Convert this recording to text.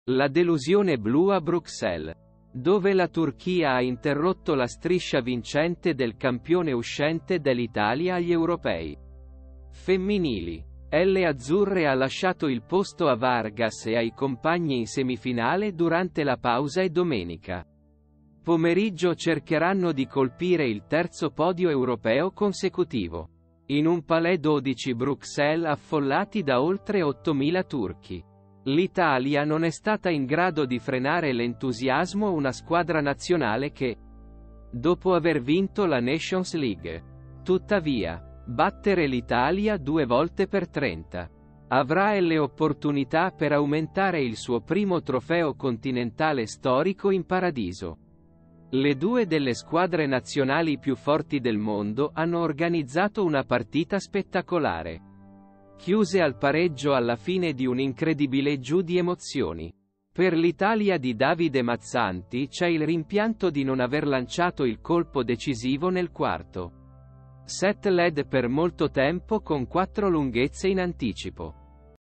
La delusione blu a Bruxelles, dove la Turchia ha interrotto la striscia vincente del campione uscente dell'Italia agli europei. Femminili. Le azzurre ha lasciato il posto a Vargas e ai compagni in semifinale durante la pausa e domenica pomeriggio cercheranno di colpire il terzo podio europeo consecutivo. In un Palais 12 Bruxelles affollati da oltre 8.000 turchi. L'Italia non è stata in grado di frenare l'entusiasmo una squadra nazionale che, dopo aver vinto la Nations League, tuttavia, battere l'Italia 2 volte per 30. Avrà le opportunità per aumentare il suo primo trofeo continentale storico in paradiso. Le due delle squadre nazionali più forti del mondo hanno organizzato una partita spettacolare, chiuse al pareggio alla fine di un incredibile giù di emozioni. Per l'Italia di Davide Mazzanti c'è il rimpianto di non aver lanciato il colpo decisivo nel quarto set led per molto tempo con 4 lunghezze in anticipo.